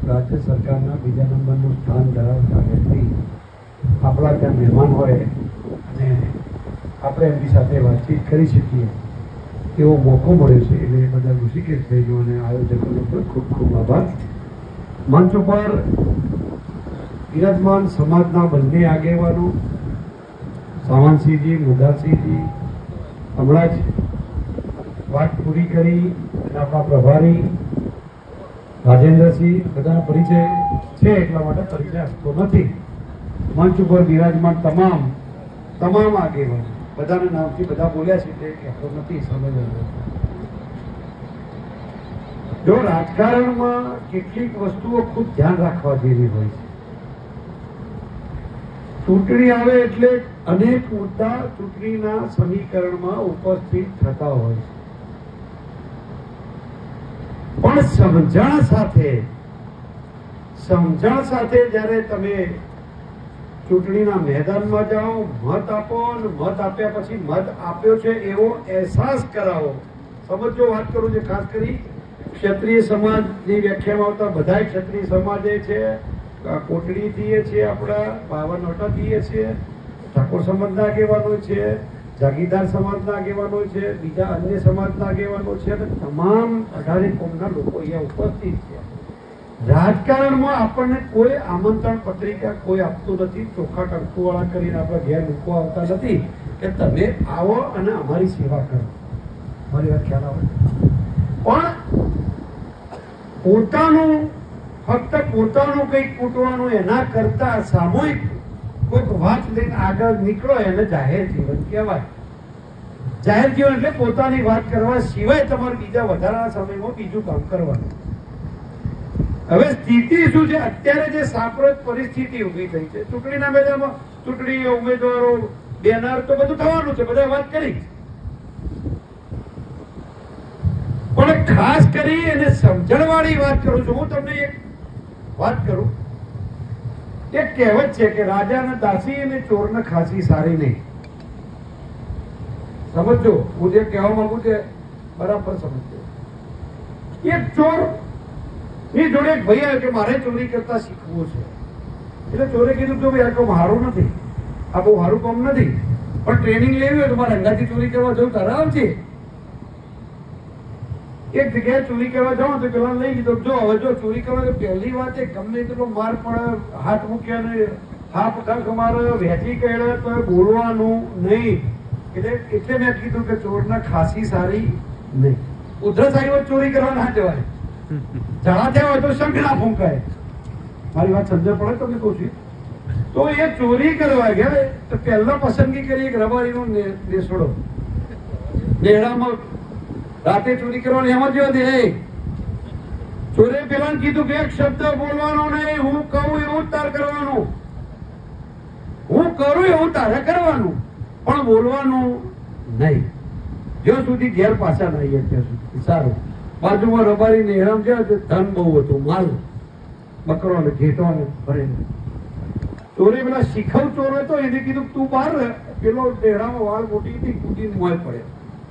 રાજ્ય સરકારના બીજા નંબરનું સ્થાન ધરાવતા વ્યક્તિ આપણા ત્યાં મહેમાન હોય અને આપણે એમની સાથે વાતચીત કરી શકીએ એવો મોકો મળ્યો છે એટલે બધા ઋષિકેશભાઈનો અને આયોજકોનો પણ ખૂબ ખૂબ આભાર. મંચ ઉપર બિરાજમાન સમાજના બંને આગેવાનો સાવંતસિંહજી, મુદાસિંહજી હમણાં જ વાત પૂરી કરી અને આપણા પ્રભારી રાજેન્દ્રસિંહ બધાનો પરિચય છે એટલા માટે પરિચય આપતો નથી. મંચ ઉપર બિરાજમાન તમામ આગેવાનો બધાના નામથી બધા બોલ્યા છે એટલે કહેતો નથી. સમજ જો રાજકારણમાં કેટલીક વસ્તુઓ ખૂબ ધ્યાન રાખવા જેવી હોય છે. ચૂંટણી આવે એટલે અનેક મુદ્દા ચૂંટણીના સમીકરણમાં ઉપસ્થિત થતા હોય છે, પણ સમજણ સાથે જ્યારે તમે ચૂંટણીના મેદાનમાં જાઓ, મત આપો અને મત આપ્યા પછી મત આપ્યો છે એવો અહેસાસ કરાવો. સમજો વાત કરું છે. ખાસ કરી ક્ષત્રિય સમાજની વ્યાખ્યામાં આવતા બધા ક્ષત્રિય સમાજે છે, કોટડીથી છે, આપણા બાવનવટાથી છે, ઠાકોર સમાજના આગેવાનો છે, જાગીરદાર સમાજના આગેવાનો છે, બીજા અન્ય સમાજના આગેવાનો છે અને તમામ 18 કોમના લોકો અહીંયા ઉપસ્થિત છે. રાજકારણમાં આપણને કોઈ આમંત્રણ પત્રિકા કોઈ આપતું નથી. ચોખ્ખા ટંકુવાળા કરીને આપણા ઘેર મૂકવા આવતા નથી કે તમે આવો અને અમારી સેવા કરો. મારી વાત ખ્યાલ આવે? પણ ફક્ત પોતાનું કંઈક કૂટવાનું એના કરતા સામૂહિક કોઈક વાત લઈને આગળ નીકળો એને જાહેર જીવન કહેવાય. જાહેર જીવન એટલે પોતાની વાત કરવા સિવાય તમારે બીજા વધારાના સમયમાં બીજું કામ કરવાનું. હવે સ્થિતિ શું છે? અત્યારે જે સાંપ્રત પરિસ્થિતિ ઉભી થઈ છે, ચૂંટણીના મેદાનમાં ચૂંટણી, ઉમેદવારો, બેનર તો બધું થવાનું છે, બધા વાત કરી, પણ ખાસ કરી એને સમજણવાળી વાત કરું છું. હું તમને એક વાત કરું. એક કહેવત છે કે રાજાને દાસી અને ચોરને ખાસી સારી નહીં. સમજો હું જે કહેવા માંગુ છે બરાબર સમજો. એક ચોર ની જોડે એક ભાઈ આવ્યો કે મારે ચોરી કરતા શીખવું છે. એટલે ચોરે કીધું કે ભાઈ આ કામ સારું નથી, આ બહુ સારું કામ નથી, પણ ટ્રેનિંગ લેવી હોય તો મારે અંગાથી ચોરી કરવા જવું તારે આવશે. એક જગ્યાએ ચોરી કરવા જાઓ તો પેલા લઈ લીધો. જો હવે જો ચોરી કરવા તો પહેલી વાત એ ગમે તેટલો માર પડે, હાથ મૂક્યા ને હાથ ડંખ મારે, વહેંચી કહેડે તો બોલવાનું નહીં. એટલે મેં કીધું કે ચોરના ખાસી સારી નહીં. ઉધરસ આવી હોય ચોરી કરવા ના જવાય. ઝાડા થયા હોય તો શંખ ના ફૂંકાય. મારી વાત સમજ પડે તમને કહું છું. તો એ ચોરી કરવા ગયા તો પહેલા પસંદગી કરી એક રબારીનો નેસડો. નેહડામાં રાતે ચોરી કરવાની એમાં જેવા દે. ચોરે પેલા કીધું કે એક શબ્દ બોલવાનો નહીં, હું કહું એવું તાર કરવાનું, હું કરું એવું તારે કરવાનું, પણ બોલવાનું નહીં જ્યાં સુધી ઘેર પાછા ના આવીએ ત્યાં સુધી. સારું. બાજુમાં રબારી નેહરામ છે, ધન બહુ હતું, માલ બકરો ને ઘેટો ને ભરેલો. ચોરે પેલા શીખવ ચોર હતો એને કીધું તું બહાર રહે. પેલો નેહરામાં વાળ મોટી હતી, કૂદીને મોય પડે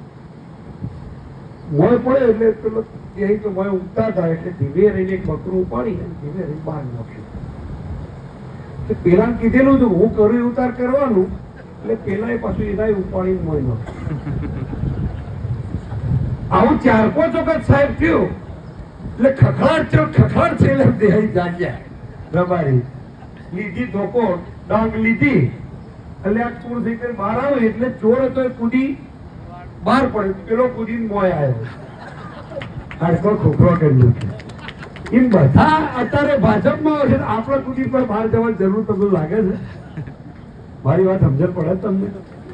એટલે પેલો ત્યાં તો મોય ઉગતા થાય એટલે ધીમે રહીને એક બકરું ઉપાડી ધીમે રહીને બહાર નાખ્યું. પેલા કીધેલું હતું હું કરું ઉતાર કરવાનું, એટલે પેલા એ પાછું એના ઉપાડીને મોય નાખ્યું. આવું 4-5 વખત સાહેબ થયું એટલે ખખડાટ છે એટલે દેહાઈ જાગ્યા. રબારી લીધી ધોકો ડાંગ લીધી એટલે આ ચોર થઈ ગઈ બહાર આવે એટલે ચોર હતો એ કૂદી બહાર પડે. પેલો કૂદીને મોય આવ્યો, હાડકો ખોખરો કર્યું. એમ બધા અત્યારે ભાજપમાં હોય છે. આપણા કુદી પર બહાર જવાની જરૂર તમને લાગે છે? મારી વાત સમજણ પડે તમને?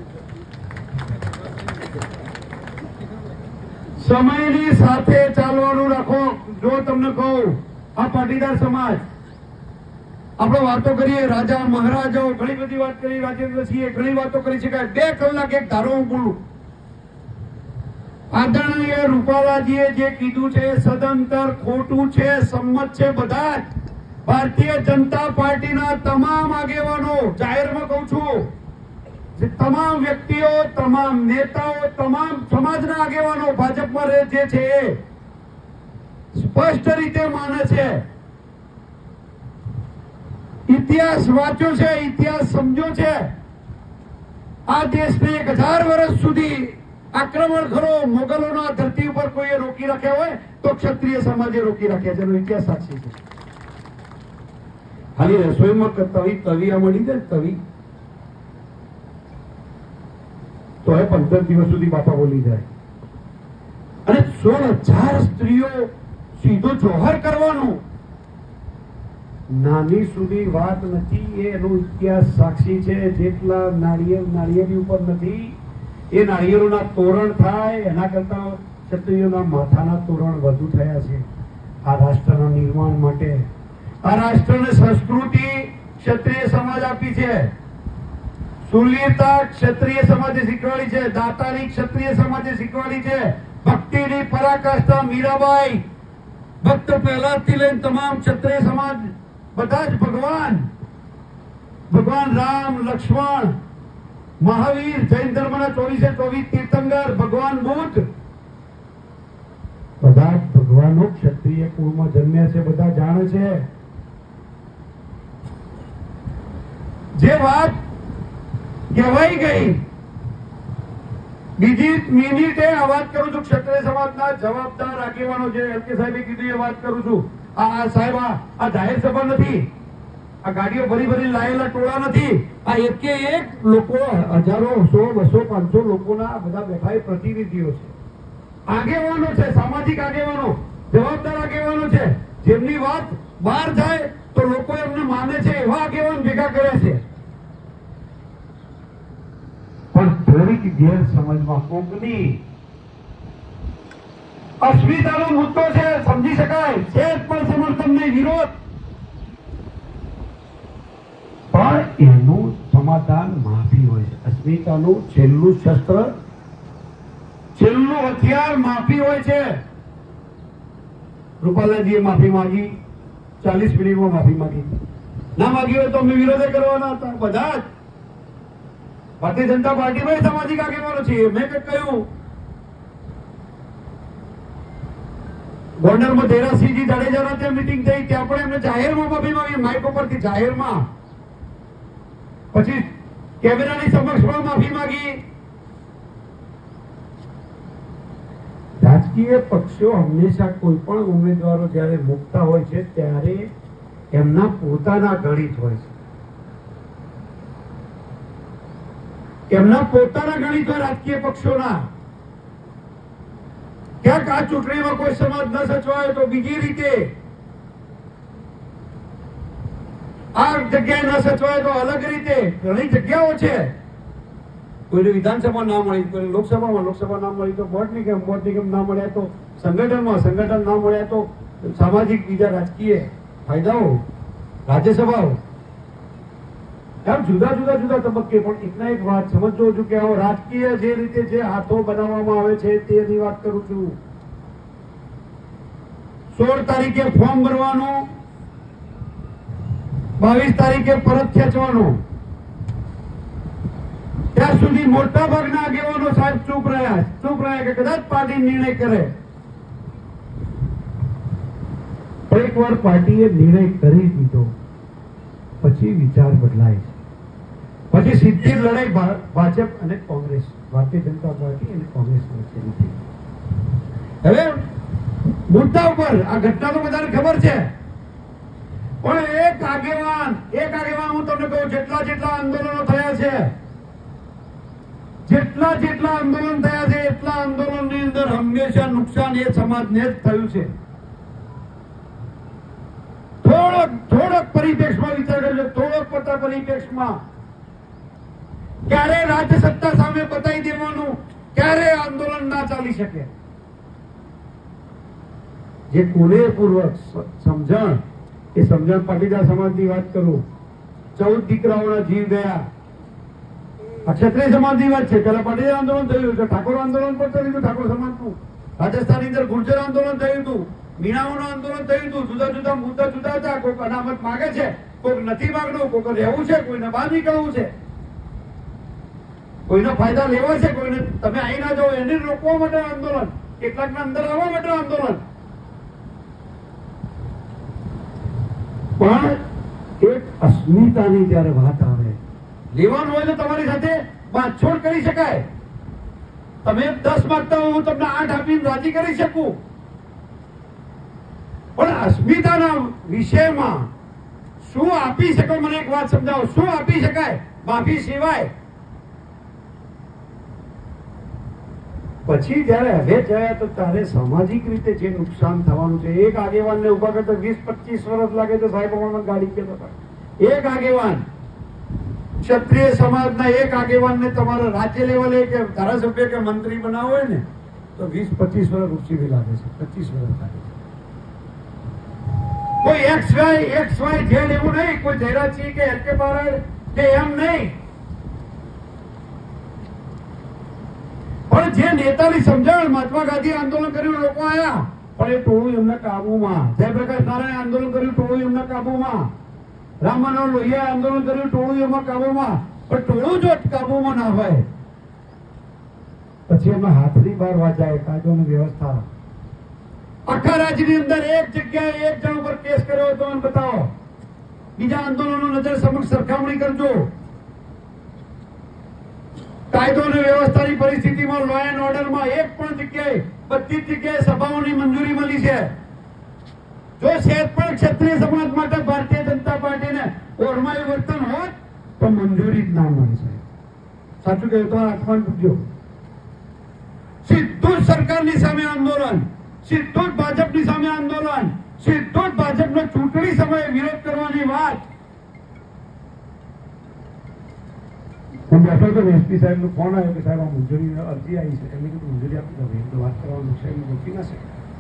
સમયની સાથે ચાલવાનું રાખો. જો તમને કહું આ પાટીદાર સમાજ આપણે વાતો કરીએ, રાજા મહારાજાઓ ઘણી બધી વાત કરી, રાજેન્દ્રસિંહે ઘણી વાતો કરી છે. 2 કલાક એક ધારો હું બોલું. આદરણીય રૂપાલાજીએ જે કીધું છે સદંતર ખોટું છે, સંમત છે. બધા ભારતીય જનતા પાર્ટીના તમામ આગેવાનો, જાહેરમાં કહું છું, તમામ વ્યક્તિઓ, તમામ નેતાઓ, તમામ સમાજના આગેવાનો ભાજપમાં જે છે સ્પષ્ટ રીતે માને છે ઇતિહાસ વાંચ્યો છે, ઇતિહાસ સમજો છે. આ દેશને 1000 વર્ષ સુધી આક્રમણ ખરો મોગલોના ધરતી ઉપર કોઈએ રોકી રાખ્યા હોય તો ક્ષત્રિય સમાજે રોકી રાખ્યા છે. એનો ઇતિહાસ સાક્ષી છે. ખાલી રસોઈમાં તવી મળી જાય તવી તો 15 દિવસ સુધી બાપા બોલી જાય. અને 16,000 સ્ત્રીઓ સીધો જોહર કરવાનું નાની સુધી વાત નથી. એનો ઇતિહાસ સાક્ષી છે. જેટલા નાળિયેરી ઉપર નથી એ નાળિયેરોના તોરણ થાય એના કરતા ક્ષત્રિયોના માથાના તોરણ વધુ થયા છે આ રાષ્ટ્રના નિર્માણ માટે. આ રાષ્ટ્રને સંસ્કૃતિ ક્ષત્રિય સમાજ આપી છે. શૂલ્યતા ક્ષત્રિય સમાજે શીખવાડી છે. દાતારી ક્ષત્રિય સમાજે શીખવાડી છે. ભક્તિની પરાકાષ્ઠા મીરાબાઈ ભક્ત પ્રહલાદથી લઈને તમામ ક્ષત્રિય સમાજ બધા જ ભગવાન રામ, લક્ષ્મણ, મહાવીર, જૈન ધર્મના 24 તીર્થંકર, ભગવાન બુદ્ધ બધા જ ભગવાનો ક્ષત્રિય કુળમાં જન્મ્યા છે. બધા જાણે છે. જે વાત કહેવાઈ ગઈ બીજી મિનિટે આ વાત કરું છું. ક્ષત્રિય સમાજના જવાબદાર આગેવાનો જે એલકે સાહેબે કીધું એ વાત કરું છું. આ સાહેબ આ જાહેર સભા નથી. આ ગાડીઓ ભરી લાયેલા ટોળા નથી. આ એકે એક લોકો હજારો, 100, 200, 500 લોકોના બધા બેઠા એ પ્રતિનિધિઓ છે. આગેવાનો છે. સામાજિક આગેવાનો, જવાબદાર આગેવાનો છે. જેમની વાત બહાર જાય તો લોકો એમને માને છે એવા આગેવાન ભેગા કરે છે. પણ થોડીક ગેરસમજમાં કોકની અસ્મિતાનો મુદ્દો છે, સમજી શકાય. છે પણ સમર્થન નહીં, વિરોધ. પણ એનું સમાધાન માફી હોય છે. અસ્મિતાનું છેલ્લું શસ્ત્ર, છેલ્લું હથિયાર માફી હોય છે. રૂપાલાજીએ માફી માંગી, 40 મિનિટમાં માફી માંગી. ના માંગી હોય તો અમે વિરોધ કરવાના હતા બધા જ. ભારતીય જનતા પાર્ટીમાં સામાજિક આગેવાનો છીએ. મેં કંઈક કહ્યું ગોંડલમાં દેરાસિંહજી જાડેજાના ત્યાં મીટિંગ થઈ, ત્યાં પણ એમને જાહેરમાં માફી માંગી, માઇક ઉપરથી જાહેરમાં. પછી કેમેરાની સમક્ષમાં માફી માંગી. રાજકીય પક્ષો હંમેશા કોઈ પણ ઉમેદવારો જયારે મુકતા હોય છે ત્યારે એમના પોતાના ગણિત હોય છે. એમના પોતાના ગણિત હોય રાજકીય પક્ષોના. ક્યાંક આ ચૂંટણીમાં કોઈ સમાજ ન સચવાય તો બીજી રીતે, આ જગ્યાએ ન સચવાય તો અલગ રીતે. ઘણી જગ્યાઓ છે. કોઈને વિધાનસભા ના મળી, કોઈ લોકસભા ના મળી તો બોર્ડ નિગમ ના મળ્યા તો સંગઠન ના મળ્યા તો સામાજિક બીજા રાજકીય ફાયદાઓ, રાજ્યસભાઓ, એમ જુદા તબક્કે. પણ એકના એક વાત સમજો છું કે રાજકીય જે રીતે જે હાથો બનાવવામાં આવે છે તેની વાત કરું છું. 16 તારીખે ફોર્મ ભરવાનું, 22 તારીખે પરત ખેંચવાનું. ત્યાં સુધી મોટા ભાગના આગેવાનો સાહેબ ચૂપ રહ્યા કે કદાચ પાર્ટી નિર્ણય કરે. એકવાર પાર્ટીએ નિર્ણય કરી દીધો પછી વિચાર બદલાય છે. પછી સીધી લડાઈ ભાજપ અને કોંગ્રેસ, ભારતીય જનતા પાર્ટી અને કોંગ્રેસ વચ્ચેની થઈ. હવે મુદ્દા ઉપર આ ઘટના તો બધાને ખબર છે. પણ એક આગેવાન હું તમને કહું, જેટલા આંદોલનો થયા છે, જેટલા આંદોલન થયા છે એટલા આંદોલનની અંદર હંમેશા નુકસાન એ સમાજને જ થયું છે. થોડોક પરિપ્રેક્ષમાં વિચાર કરજો. થોડોક પડતા પરિપ્રેક્ષમાં ક્યારે રાજ્ય સત્તા સામે બતાવી દેવાનું, ક્યારે આંદોલન ના ચાલી શકે. જે પૂર્વક સમજણ, એ સમજણ પાટીદાર સમાજની વાત કરું. 14 દીકરાઓના જીવ ગયા. આ ક્ષત્રિય સમાજની વાત છે. પેલા પાટીદાર આંદોલન થયું છે, ઠાકોર આંદોલન પણ થયું હતું, ઠાકોર સમાજનું. રાજસ્થાનની અંદર ગુર્જર આંદોલન થયું હતું, મીણાઓનું આંદોલન થયું હતું. જુદા મુદ્દા જુદા હતા. કોઈક અનામત માંગે છે, કોઈક નથી માંગવું, કોઈક રહેવું છે, કોઈને બહાર નીકળવું છે, કોઈના ફાયદા લેવા છે, કોઈને તમે અહીં ના જાઓ એને રોકવા માટે આંદોલન, કેટલાકના અંદર આવવા માટે આંદોલન. પણ એક અસ્મિતાની જ્યારે વાત આવે, લેવાનું હોય તો તમારી સાથે બાંધછોડ કરી શકાય. તમે 10 માંગતા હો, હું તમને 8 આપીને રાજી કરી શકું, પણ અસ્મિતાના વિષયમાં શું આપી શકો? મને એક વાત સમજાવો, શું આપી શકાય માફી સિવાય? પછી જયારે હવે જાય તો તારે સામાજિક રીતે જે નુકસાન થવાનું છે, એક આગેવાનને ઉભા કરતા 20-25 વર્ષ લાગે તો સાહેબ મને ગાડી કહેતા હતા. એક આગેવાન, ક્ષત્રિય સમાજના એક આગેવાનને તમારા રાજ્ય લેવલે કે ધારાસભ્ય કે મંત્રી બનાવો હોય ને તો 20-25 વર્ષ રૂચી લાગે છે, 25 વર્ષ લાગે છે. કોઈ XY Z એવું નહીં, કોઈ જયરાજસિંહ કે LK બારડ કે એમ નહીં, પણ જે નેતાની સમજણ, મહાત્મા ગાંધી આંદોલન કર્યું, લોકો આયા, પણ એ ટોળું એમના કાબુમાં. જયપ્રકાશ નારાયણ આંદોલન કર્યું, ટોળું એમના કાબુમાં. રામ મનોહર લોહિયાએ આંદોલન કર્યું, ટોળું એમના કાબુમાં. પણ ટોળું જો કાબુમાં ના હોય પછી એમાં હાથની બહાર વાંચાય કાયદોની વ્યવસ્થા. આખા રાજ્યની અંદર એક જગ્યાએ એક જણ ઉપર કેસ કર્યો હોય તો મને બતાવો. બીજા આંદોલનો નજર સમક્ષ સરખામણી કરજો. કાયદો અને વ્યવસ્થાની પરિસ્થિતિમાં, લો એન્ડ ઓર્ડરમાં એક પણ જગ્યાએ, બધી જ જગ્યાએ સભાઓની મંજૂરી મળી છે. જો શેર પણ ક્ષત્રિય સમાજ માટે ભારતીય જનતા પાર્ટીને ઓરમાયું વર્તન હોત તો મંજૂરી જ ના મળી છે. સાચું કહ્યું તો આસમાન પૂછજો. સીધું જ સરકારની સામે આંદોલન, સીધું જ ભાજપની સામે આંદોલન, સીધું જ ભાજપનો ચૂંટણી સમયે વિરોધ કરવાની વાત. હું બેઠો તો એસપી સાહેબ નો ફોન આવ્યો કે સાહેબ આ મંજૂરી અરજી આવી છે. એમને કીધું મંજૂરી આપી દો, તો વાત કરવાનું છે, રોકી ના શકે.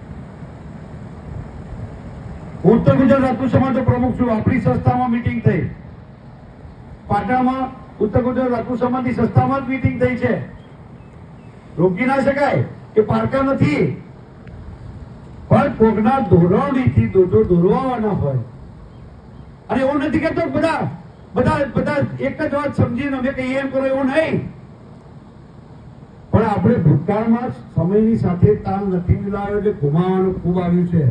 ઉત્તર ગુજરાત રાજપૂત સમાજનો પ્રમુખ છું. આપણી સંસ્થામાં મીટિંગ થઈ, પાટણમાં ઉત્તર ગુજરાત રાજપૂત સમાજની સંસ્થામાં જ મીટિંગ થઈ છે. રોકી ના શકાય કે પારકા નથી, પણ કોકના ધોરણથી દોરવાના હોય. અને એવું નથી કેતો બધા એક જ વાત સમજીને અમે કહીએ એમ કરો, એવું નહીં. પણ આપણે ભૂતકાળમાં સમયની સાથે તાલ નથી મિલાવ્યો એટલે ગુમાવવાનું ખૂબ આવ્યું છે.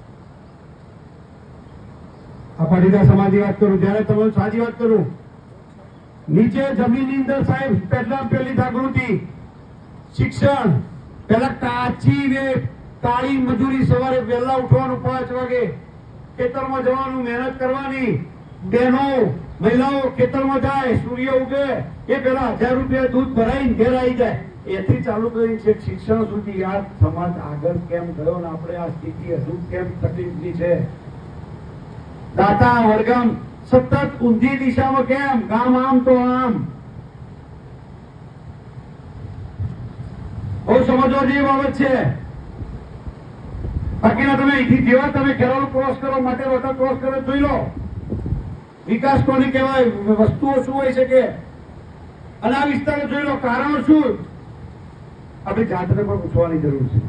આ પાટીદાર સમાજની વાત કરું, જયારે તમે સાચી વાત કરું, નીચે જમીનની અંદર સાહેબ પહેલી જાગૃતિ, શિક્ષણ. પેલા કાચી વેઠ, કાળી મજૂરી, સવારે વહેલા ઉઠવાનું 5 વાગે, ખેતરમાં જવાનું, મહેનત કરવાની. બહેનો મહિલાઓ ખેતરમાં જાય, સૂર્ય ઉગે એ પેલા 1000 રૂપિયા દૂધ ભરાઈને ઘેર આવી જાય. એથી ચાલુ કરી છે શિક્ષણ સુધી. આ સમાજ આગળ કેમ ગયો ને આપણે આ સ્થિતિ હજુ કેમ તકલીફની છે? દાતા વર્ગમ સતત ઊંધી દિશામાં કેમ? ગામ આમ તો આમ. બહુ સમજવા જેવી બાબત છે. બાકીના તમે અહીંથી જેવા તમે કેરોલ ક્રોસ કરો, માટે વખત ક્રોસ કરો, જોઈ લો વિકાસ કોને કહેવાય, વસ્તુઓ શું હોય શકે, અને આ વિસ્તારો જોઈ લો કારણો શું. આપણે જાતને પણ પૂછવાની જરૂર છે.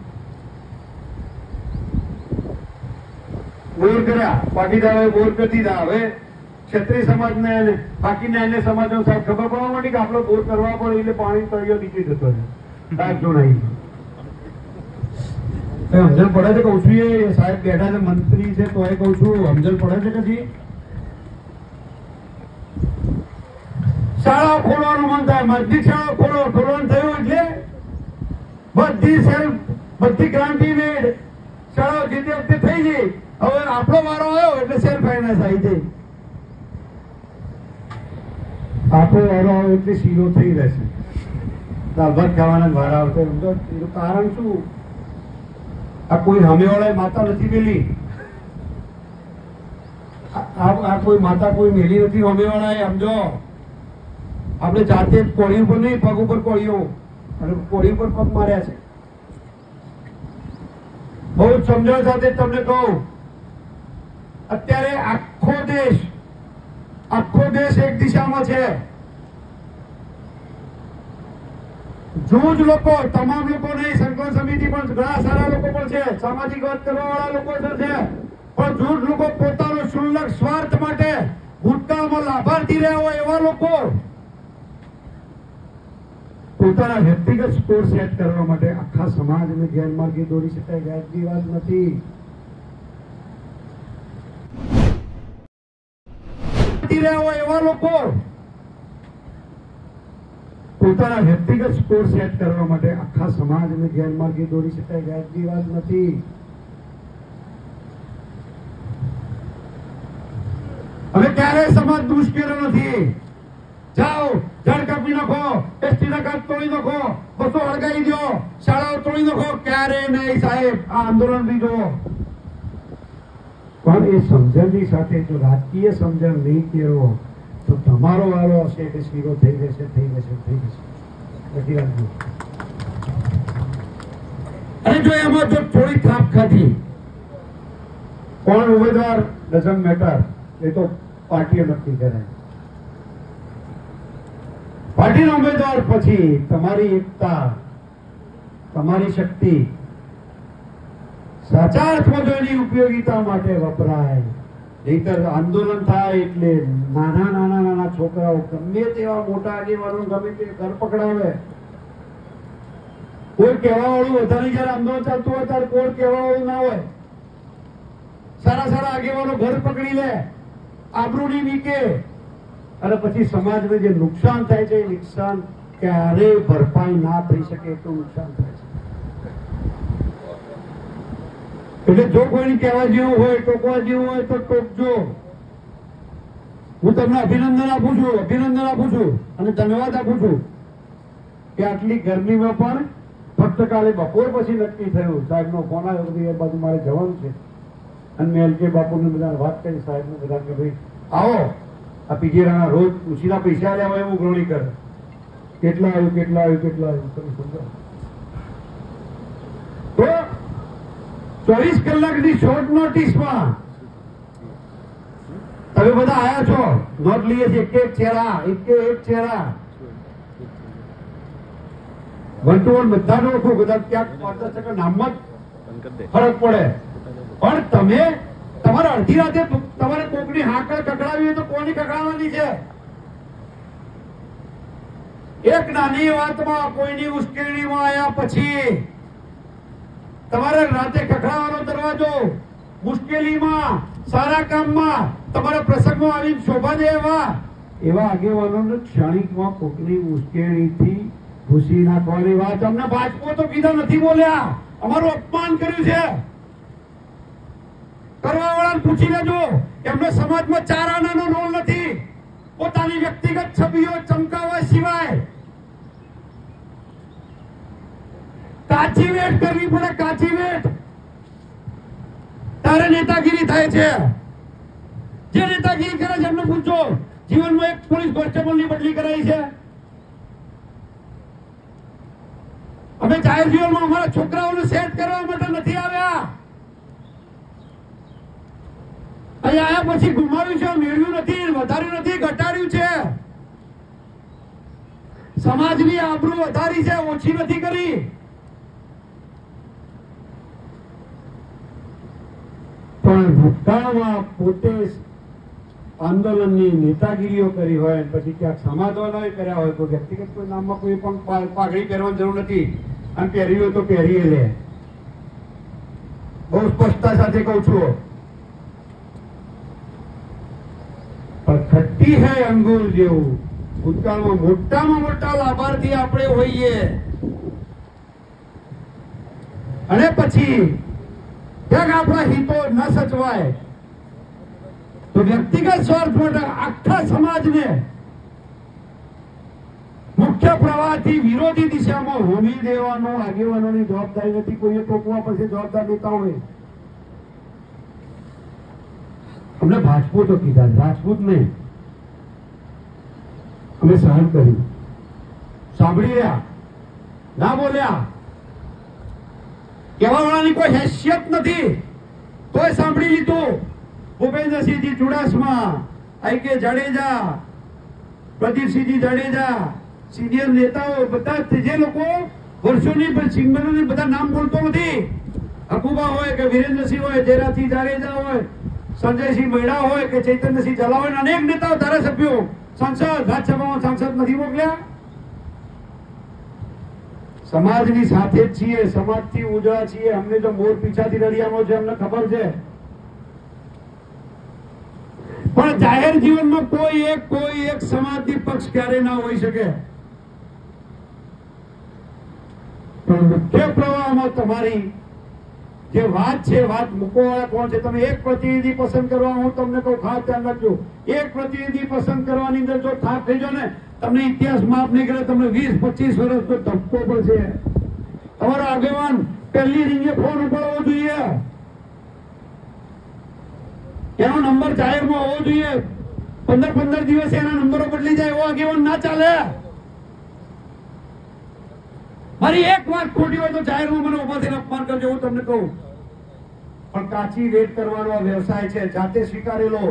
બોર કર્યા, પાટીદારોએ બોર કરી દીધા. હવે ક્ષત્રિય સમાજને અને બાકીના અન્ય સમાજનો સાહેબ ખબર પડવા માંડી કે આપણો બોર કરવા પડે એટલે પાણી તળિયો નીચે જતો રહે. સાહેબ જો નહીં સમજણ પડે છે. કઉ છું એ સાહેબ બેઠા છે, મંત્રી છે, તો એ કઉ છું સમજણ પડે છે. કદી શાળા ખોલવાનું મન થાય, મસ્જિદ શાળા ખોલવાનું થયું એટલે બધી ક્રાંતિ મેળ શાળાઓ જે તે વખતે થઈ ગઈ. હવે આપણો વારો આવ્યો એટલે સેલ્ફ ફાઇનાન્સ આવી જાય. આપણો વારો આવ્યો એટલે શીરો થઈ રહેશે. દાળ ભાત ખાવાના વારા આવતો. એનું કારણ શું? આ કોઈ સામેવાળા માતા નથી મેલી, આ કોઈ માતા કોઈ મેલી નથી સામેવાળા. સમજો, આપણે જાતે કોળી ઉપર નહીં, પગ ઉપર કોળીઓ અને કોળી ઉપર પગ માર્યા છે. બહુ જ સમજણ સાથે તમને કહું, અત્યારે આખો દેશ એક દિશામાં છે. જૂજ લોકો, તમામ લોકો નહીં, સંકલન સમિતિ પણ ઘણા સારા લોકો પણ છે, સામાજિક વાત કરવા વાળા લોકો છે, પણ જૂજ લોકો પોતાનો ક્ષુલ્લક સ્વાર્થ માટે ભૂતકાળમાં લાભાર્થી રહ્યા હોય એવા લોકો પોતાના વ્યક્તિગત સ્કોર સેટ કરવા માટે આખા સમાજને ગેરમાર્ગે દોરી શકાય. વ્યાજબી વાત નથી. પહોંચી રહ્યા હોય એવા લોકો પોતાના વ્યક્તિગત સ્કોર સેટ કરવા માટે આખા સમાજને ગેરમાર્ગે દોરી શકાય, વ્યાજબી વાત નથી. હવે ક્યારે સમાજ મુશ્કેલ નથી. જાઓ, ઝાડ કાપી નાખો, એસટી ના કાચ તોડી નાખો, બસો હળગાવી દો, શાળાઓ તોડી નાખો, ક્યારે નહીં સાહેબ. આ આંદોલન બી જુઓ. પણ એ સમજણની સાથે જો રાજકીય સમજણ નહીં કેળવો તો તમારો વારો હશે કે શીરો થઈ જશે, થઈ જશે, થઈ જશે. બધી રાખજો. અને જો એમાં જો થોડી થાપ ખાધી, કોણ ઉમેદવાર ડઝન્ટ મેટર, એ તો પાર્ટીઓ નક્કી કરે. પાર્ટીનો ઉમેદવાર પછી તમારી એકતા, તમારી શક્તિ સાચા અર્થમાં જો એની ઉપયોગિતા માટે વપરાય. નહીતર આંદોલન થાય એટલે નાના છોકરાઓ ગમે તેવા મોટા આગેવાનો ગમે તે ઘર પકડાવે. કોઈ કહેવા વાળું વધારે જયારે આંદોલન ચાલતું હોય ત્યારે કોઈ કહેવા વાળું ના હોય. સારા આગેવાનો ઘર પકડી લે, આબરૂની વીકે, અને પછી સમાજને જે નુકસાન થાય છે એ નુકસાન ક્યારેય ભરપાઈ ના થઈ શકે એટલું નુકસાન થાય છે. એટલે જો કોઈને કહેવા જેવું હોય, ટોકવા જેવું હોય તો ટોકજો. હું તમને અભિનંદન આપું છું અને ધન્યવાદ આપું છું કે આટલી ગરમીમાં પણ ફક્ત કાલે બપોર પછી નક્કી થયું. સાહેબનો ફોન આવ્યો, એ બાજુ મારે જવાનું છે, અને મેં એલકે બાપુને બધા વાત કરી, સાહેબને બધા કે ભાઈ આવો, આ પિજેરાના રોજ ઉછીના પૈસા આવ્યા હોય એવું ઉઘરણી કરે. કેટલા આવ્યું તમે સમજો. તો 24 કલાકની શોર્ટ નોટિસમાં તમે બધા આયા છો, નોટ લઈએ છીએ, એક ચહેરા વન ટુ વન બધાને ઓળખું, બધા ક્યાંક 5-10% નામમાં ફરક પડે. પણ તમે તમારા અડધી રાતે તમારે કોકની હાકર કકડાવી હોય તો કોની કકડાવવાની છે? એક નાની વાતમાં, કોઈની મુશ્કેલીમાં આવ્યા પછી તમારે રાતે કકડાવવાનો દરવાજો, મુશ્કેલીમાં, સારા કામમાં, તમારા પ્રસંગમાં આવીને શોભા દે એવા આગેવાનોને ક્ષણિકમાં કોકની મુશ્કેલીથી ઘૂસી નાખવાની વાત. અમને ભાજપો તો કીધા નથી બોલ્યા, અમારું અપમાન કર્યું છે. કરવા વાળાને પૂછી લેજો, એમને સમાજમાં 4 આનાનો રોલ નથી, પોતાની વ્યક્તિગત છબીઓ ચમકાવવા સિવાય. કાચી વેટ કરવી પડે, કાચી વેટ, તારે નેતાગીરી થાય છે. જે નેતાગીરી કરે છે એમને પૂછો, જીવનમાં એક પોલીસ કોન્સ્ટેબલની બદલી કરાઈ છે? અમે જાહેર જીવનમાં અમારા છોકરાઓને સેટ કરવા માટે નથી આવ્યા. અહીં આયા પછી ગુમાવ્યું છે, મેળવ્યું નથી, વધાર્યું નથી, ઘટાડ્યું છે. સમાજની આબરૂ વધારી છે, ઓછી નથી કરી. પણ ભૂતકાળમાં પોતે આંદોલનની નેતાગીરીઓ કરી હોય, પછી ક્યાંક સમાધાનો કર્યા હોય, કોઈ વ્યક્તિગત કોઈ નામમાં કોઈ પણ પાઘડી પહેરવાની જરૂર નથી, અને પહેરી હોય તો પહેરીએ લે. બહુ સ્પષ્ટતા સાથે કહું છું. પણ ખટ્ટી હૈ અંગૂર જેવું ભૂતકાળમાં મોટામાં મોટા લાભાર્થી આપણે હોઈએ, અને પછી ક્યાંક આપણા હિતો ન સચવાય તો વ્યક્તિગત સ્વાર્થ માટે આખા સમાજને મુખ્ય પ્રવાહથી વિરોધી દિશામાં હોમી દેવાનો આગેવાનોની જવાબદારી નથી. કોઈએ ટોકવા પછી જવાબદાર નેતાઓને. અમને ભાજપો તો કીધા, રાજપૂત નહીં. અમે સહન કર્યું, સાંભળી રહ્યા, ના બોલ્યા. કહેવા વાળાની કોઈ હેસિયત નથી, તોય સાંભળી લીધું. ભૂપેન્દ્રસિંહજી ચુડાસમા, આઈ કે જાડેજા, પ્રદીપસિંહજી જાડેજા, સિનિયર નેતાઓ બધા, જે લોકો વર્ષોની સિંગરોની બધા નામ બોલતો નથી, હકુબા હોય કે વિરેન્દ્રસિંહ હોય, જયરાજસિંહ જાડેજા હોય, સંજયસિંહ મૈડા હોય કે ચૈતન્યસિંહ ઝાલા હોય, અનેક નેતાઓ, ધારાસભ્યો, સાંસદ, રાજ્યસભામાં સાંસદ નથી મોકલ્યા. સમાજની સાથે જ છીએ, સમાજથી ઉજળા છીએ. અમને જો મોર પીછાથી રડિયાનો છે, અમને ખબર છે. પણ જાહેર જીવનમાં કોઈ એક સમાજની પક્ષ ક્યારે ના હોઈ શકે. પણ મુખ્ય પ્રવાહમાં તમારી જે વાત છે, વાત મૂકવાવાળા કોણ છે? તમે એક પ્રતિનિધિ પસંદ કરવા, હું તમને કહું ખાસ ધ્યાન રાખજો, એક પ્રતિનિધિ પસંદ કરવાની અંદર જો થાપ થઈ જાવ ને, તમને ઇતિહાસ માફ નહીં કરે, તમને 20-25 વર્ષનો ધક્કો પડશે. તમારો આગેવાન પહેલી રીંગે ફોન ઉપાડવો જોઈએ, એનો નંબર જાહેરમાં હોવો જોઈએ. 15 દિવસે એના નંબરો બદલી જાય એવો આગેવાન ના ચાલે. મારી એક વાત ખોટી હોય તો જાહેરમાં મને ઉભા થઈને અપમાન કરજો, હું તમને કહું. પણ કાચી વેટ કરવાનો આ વ્યવસાય છે, જાતે સ્વીકારેલો.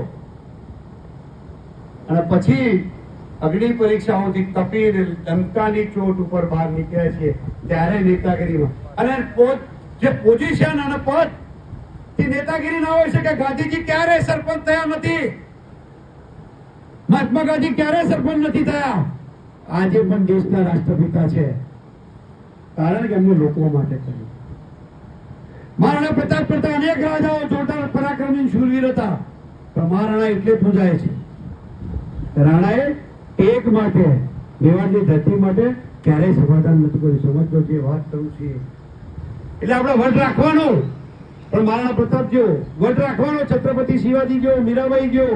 અને પછી અગ્નિ પરીક્ષાઓથી તપીને ડંકાની ચોટ ઉપર બહાર નીકળે છે ત્યારે નેતાગીરીમાં. અને જે પોઝિશન અને પદ થી નેતાગીરી ના હોય શકે. ગાંધીજી ક્યારે સરપંચ થયા નથી, મહાત્મા ગાંધી ક્યારે સરપંચ નથી થયા. આજે પણ દેશના રાષ્ટ્રપિતા છે, કારણ કે એમને લોકો માટે કર્યું. મહારાણા પ્રતાપ કરતા અનેક રાજાઓ જોરદાર પરાક્રમી શૂરવીર હતા, પણ મહારાણા એટલે પૂજાય છે. રાણાએ એક માટે, મેવાડની ધરતી માટે ક્યારેય સમાધાન નથી કર્યું. સમજો જે વાત કરું છું એટલે આપણે વટ રાખવાનો. પણ મહારાણા પ્રતાપ જેવો વટ રાખવાનો, છત્રપતિ શિવાજી જેવો, મીરાબાઈ જેવો.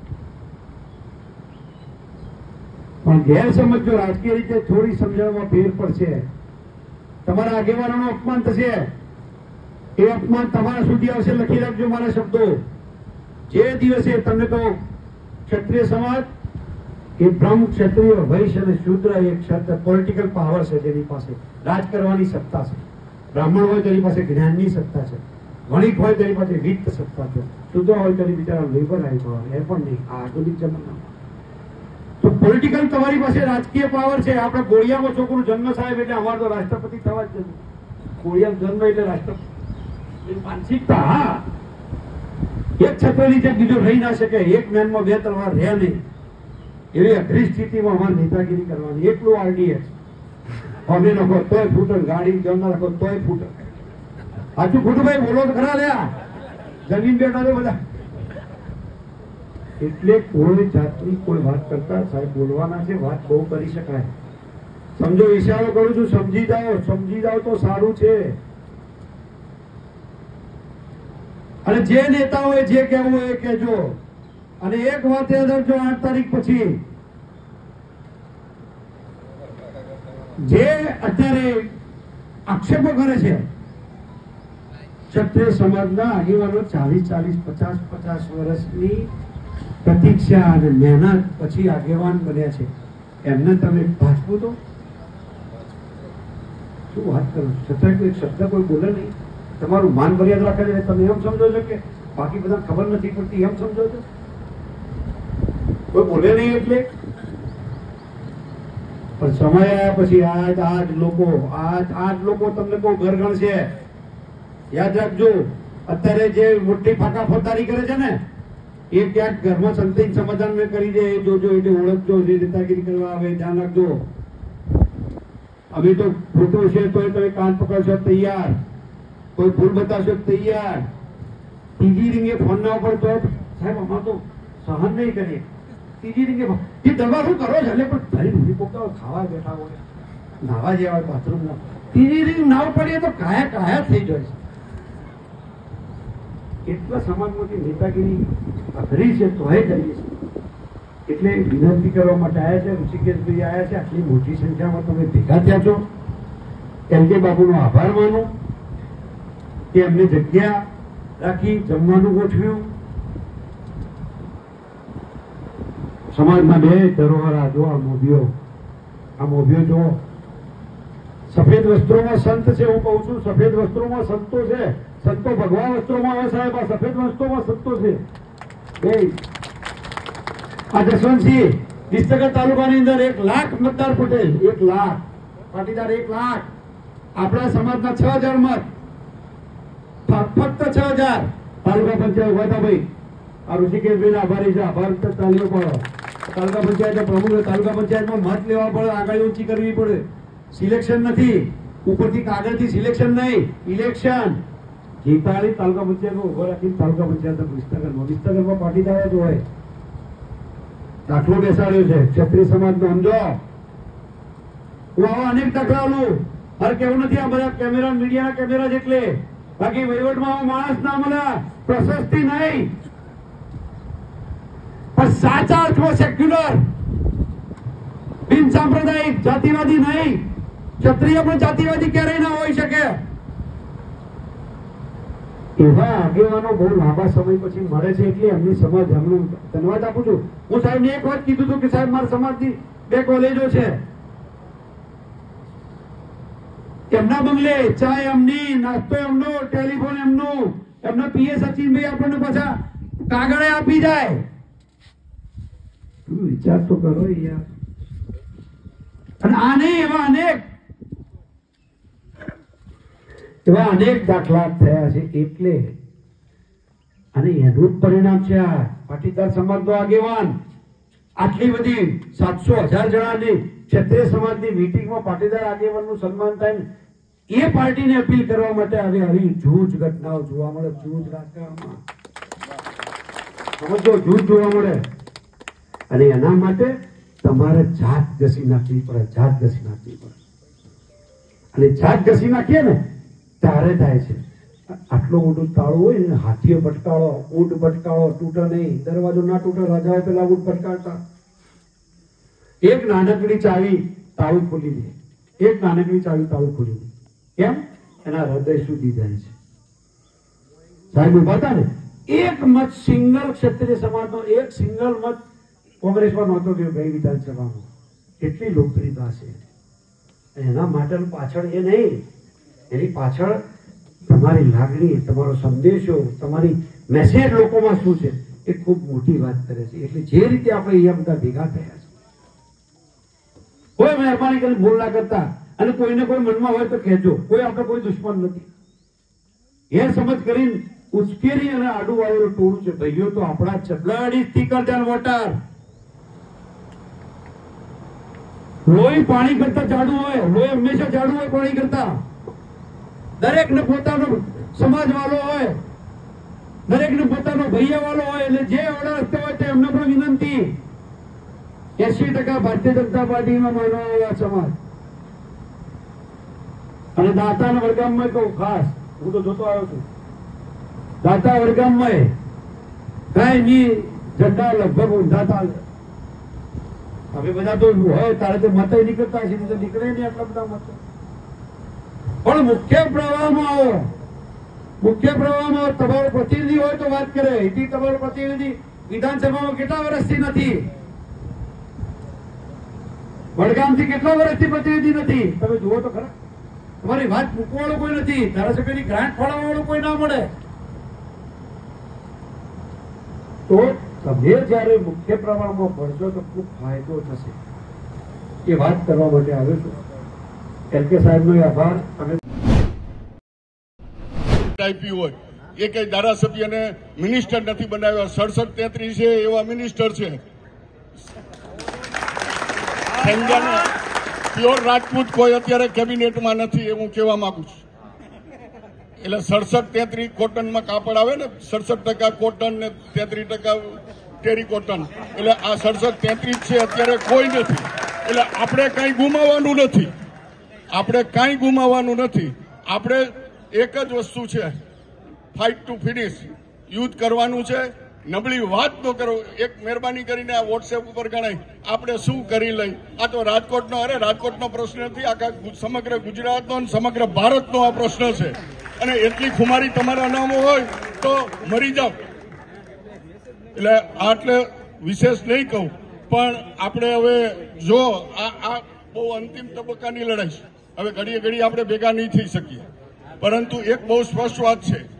પણ ગેરસમજ જો રાજકીય રીતે થોડી સમજણમાં ફેર પડશે, તમારા આગેવાનોનું અપમાન થશે. એ અપમાન તમારા સુધી આવશે. લખી રાખજો મારા શબ્દો. જે દિવસે તમને કહો ક્ષત્રિય સમાજ એ બ્રહ્મ, ક્ષત્રિય, વૈશ્ય અને શૂદ્ર એક શબ્દ પોલિટિકલ પાવર છે, જેની પાસે રાજ કરવાની સત્તા છે. બ્રાહ્મણ હોય તેની પાસે જ્ઞાનની સત્તા છે, વણિક હોય તેની પાસે વિત્ત સત્તા છે, શૂદ્ર હોય તેની બિચારા લેબર આવ્યો એ પણ નહીં. આ આધુનિક જમાનામાં તો પોલિટિકલ તમારી પાસે રાજકીય પાવર છે. આપણે ગોળિયામાં છોકરું જન્મ સાહેબ એટલે અમારે તો રાષ્ટ્રપતિ થવા જ છે. ગોળિયા જન્મ એટલે રાષ્ટ્રપતિ માનસિકતા. હા, એક છત્ર નીચે બીજો રહી ના શકે, એક મેનમાં બે તલવાર રહે નહીં, એવી અઘરી સ્થિતિમાં અમારે નેતાગીરી કરવાની. એટલું આરડીએક્સ અમે નાખો તોય ફૂટર, ગાડી જમના રાખો તોય ફૂટર. સાચું ખોટું ભાઈ બોલો તો ખરા લ્યા, જમીન બેઠા છે બધા. એટલે કોઈ જાતની કોઈ વાત કરતા સાહેબ બોલવાના છે, વાત બહુ કરી શકાય. સમજો, ઈશારો કરું છું, સમજી જાઓ તો સારું છે. અને જે નેતાઓએ જે કહેવું હોય એ કહેજો. અને એક વાત યાદ રાખજો, 8 તારીખ પછી જે અત્યારે આક્ષેપો કરે છે ક્ષત્રિય સમાજના આગેવાનો, 40-50 વર્ષની પ્રતીક્ષા અને મહેનત પછી આગેવાન બન્યા છે, એમને તમે ભાજપો તો શું વાત કરો? છતાં કોઈ શબ્દ કોઈ બોલે નહીં. તમારું માન મર્યાદ રાખે છે, તમે એમ સમજો છો કે બાકી બધા ખબર નથી પડતી એમ સમજો છો? કોઈ બોલે નહીં એટલે. પણ સમય આવ્યા પછી આજ લોકો તમને બહુ ઘરગણ છે. યાદ રાખજો, અત્યારે જે મોટી ફાકા ફોતારી કરે છે ને, એ ક્યાંક ઘરમાં સંતાન સમાધાન મેં કરી દે, એ જોજો, એટલે ઓળખજો. જે નેતાગીરી કરવા આવે ધ્યાન રાખજો. અમે તો ખોટો છે તો તમે કાન પકડશો તૈયાર, કોઈ ભૂલ બતાવશો તૈયાર. ત્રીજી રીંગે ફોન ના ઉપર તો સાહેબ અમારે તો સહન નહીં કરીએ. ત્રીજી રીંગે એ દવા શું કરો છો? એટલે પણ ધરી ઊંધી પોતા ખાવા બેઠા હોય, નાવા જેવા હોય બાથરૂમમાં, ત્રીજી રીંગ ના પડીએ તો કાયા થઈ જાય છે. એટલા સમાજમાંથી નેતાગીરી અઘરી છે તોય કરીએ છીએ. એટલે વિનંતી કરવા માટે આવ્યા છે. ઋષિકેશભાઈ આવ્યા છે, આટલી મોટી સંખ્યામાં તમે ભેગા થયા છો. એલકે બાબુનો આભાર માનું કે એમને જગ્યા રાખી, જમવાનું ગોઠવ્યું. સમાજના 2 ધરોહર જો આ મોભીઓ જો સફેદ વસ્ત્રોમાં સંત છે. હું કહું છું સફેદ વસ્ત્રોમાં સંતો છે. સંતો ભગવા વસ્ત્રોમાં આવે સાહેબ, આ સફેદ વસ્ત્રોમાં સંતો છે. આ જસવંતસિંહ વિસનગર તાલુકાની અંદર 1 લાખ મતદાર પટેલ, 1 લાખ પાટીદાર, 1 લાખ. આપણા સમાજના 6000 મત, ફક્ત 6000. તાલુકા પંચાયત ઉભા હતા ભાઈ. આ ઋષિકેશભાઈ આભારી છે, આભાર તાલીઓ પડો. તાલુકા પંચાયત પ્રમુખ, તાલુકા પંચાયતમાં મત લેવા પડે, આગળ ઊંચી કરવી પડે. સિલેક્શન નથી ઉપરથી, કાગળથી સિલેક્શન નહીં, ઇલેક્શન. જીતાડી તાલુકા પંચાયતમાં ઉભો રાખીને તાલુકા પંચાયત વિસનગરમાં પાટીદાર જ હોય. દાખલો બેસાડ્યો છે ક્ષત્રિય સમાજનો, સમજો. હું આવા અનેક દાખલા લઉં. મારે કેવું નથી આ બધા કેમેરા, મીડિયાના કેમેરા જેટલે, બાકી વહીવટમાં માણસ ના મળે, પ્રશસ્તિ નહીં, પણ સાચા અર્થમાં સેક્યુલર, બિન સાંપ્રદાયિક, જાતિવાદી નહીં. ક્ષત્રિય પણ જાતિવાદી ક્યારેય ના હોઈ શકે. એવા આગેવાનો બહુ લાંબા સમય પછી મળે છે, એટલે એમની સમજ, એમનું ધન્યવાદ આપું છું. હું સાહેબને એક વાત કીધું હતું કે સાહેબ મારા સમાજની 2 કોલેજો છે, એમના બંગલે ચા એમની, નાસ્તો એમનો, ટેલિફોન એમનું, એમના પીએ સચિનભાઈ આપણને પાછા કાગળે આપી જાય. વિચાર તો કરો યાર. અને આ નહીં, એવા અનેક દાખલા થયા છે. એટલે અને એનું જ પરિણામ છે આ પાટીદાર સમાજનો આગેવાન આટલી બધી 700,000 જણાની ક્ષત્રિય સમાજની મીટિંગમાં પાટીદાર આગેવાનનું સન્માન થાય, એ પાર્ટીને અપીલ કરવા માટે આવી જૂજ ઘટનાઓ જોવા મળે. જૂજ રાજકારણમાં સમજો, જૂજ જોવા મળે. અને એના માટે તમારે જાત ઘસી નાખવી પડે, જાત ઘસી નાખવી પડે. અને જાત ઘસી નાખીએ ને ત્યારે થાય છે. આટલું મોટું તાળું હોય ને, હાથીઓ ભટકાળો, ઊંટ ભટકાળો, તૂટે નહીં. દરવાજો ના તૂટે, રાજાઓ પેલા ઊંટ ભટકાળતા. એક નાનકડી ચાવી તાળું ખોલી દે, એક નાનકડી ચાવી તાળું ખોલી દે. કેમ? એના હૃદય સુધી જાય છે. સાહેબ ઉભા હતા ને, એક મત સિંગલ ક્ષત્રિય સમાજનો એક સિંગલ મત કોંગ્રેસમાં નહોતો ગયો ગઈ વિધાનસભામાં. કેટલી લોકપ્રિયતા છે. એના માટે પાછળ એ નહીં, એની પાછળ તમારી લાગણી, તમારો સંદેશો, તમારી મેસેજ લોકોમાં શું છે એ ખૂબ મોટી વાત કરે છે. એટલે જે રીતે આપણે અહીંયા બધા ભેગા થયા છે, કોઈ મહેરબાની કરીને ભૂલ ના કરતા, અને કોઈને કોઈ મનમાં હોય તો કહેજો. કોઈ આપણે કોઈ દુશ્મન નથી. એ સમજ કરીને ઉશ્કેરી અને આડું વાળું ટોળું છે. ભાઈઓ તો આપણા જ છે. Blood is thicker than water. લોહી પાણી કરતા જાડું હોય, લોહી હંમેશા જાડું હોય પાણી કરતા. દરેકને પોતાનો સમાજ વાળો હોય, દરેકને પોતાનો ભૈયા વાળો હોય. એટલે જે ઓર્ડર રસ્તે હોય તે એમને પણ વિનંતી. 80% ભારતીય જનતા પાર્ટીમાં માનવા સમાજ અને દાતાના વડગામમાં કહું ખાસ, હું તો જોતો આવ્યો છું, દાતા વડગામમાં કાંઈ ઝંડા લગભગ ઊંધા ચાલે. હવે બધા તો હોય તારે તો મત નીકળતા છે, તો નીકળે નહીં આટલા બધા મત. પણ મુખ્ય પ્રવાહમાં આવો, મુખ્ય પ્રવાહમાં તમારો પ્રતિનિધિ હોય તો વાત કરે. એથી તમારો પ્રતિનિધિ વિધાનસભામાં કેટલા વર્ષથી નથી, વડગામથી કેટલા વર્ષથી પ્રતિનિધિ નથી, તમે જુઓ તો ખરા. તમારી વાત મૂકવાળો કોઈ નથી, ધારાસભ્યની ગ્રાન્ટ ફાળવવા વાળો કોઈ ના મળે. તો તમે જયારે મુખ્ય પ્રવાહમાં ભણશો તો ખૂબ ફાયદો થશે. એ વાત કરવા માટે આવ્યો છું. એલકે સાહેબનો આભાર. અમે આપ્યું હોય એ કઈ ધારાસભ્યને મિનિસ્ટર નથી બનાવ્યા. 67-33 છે એવા મિનિસ્ટર છે. પ્યોર રાજપૂત કોઈ અત્યારે કેબિનેટમાં નથી, એ હું કહેવા માંગુ છું. એટલે 67-33 કોટનમાં કાપડ આવે ને, 67% કોટન ને 33% ટેરી કોટન. એટલે આ 67-33 છે અત્યારે કોઈ નથી. એટલે આપણે કઈ ગુમાવવાનું નથી, આપણે કઈ ગુમાવવાનું નથી. આપણે એક જ વસ્તુ છે, ફાઇટ ટુ ફિનિશ. યુદ્ધ કરવાનું છે, નબળી વાત ન કરો. એક મહેરબાની કરીને આ વોટ્સએપ ઉપર ગણાય આપણે શું કરી લઈ. આ તો રાજકોટનો, અરે રાજકોટનો પ્રશ્ન નથી, આખા સમગ્ર ગુજરાતનો અને સમગ્ર ભારતનો આ પ્રશ્ન છે. અને એટલી ખુમારી તમારા નામો હોય તો મરી જાવ. એટલે આટલે વિશેષ નહીં કહું, પણ આપણે હવે જો આ બહુ અંતિમ તબક્કાની લડાઈ છે. હવે ઘડીએ ઘડી આપણે ભેગા નહીં થઈ શકીએ, પરંતુ એક બહુ સ્પષ્ટ વાત છે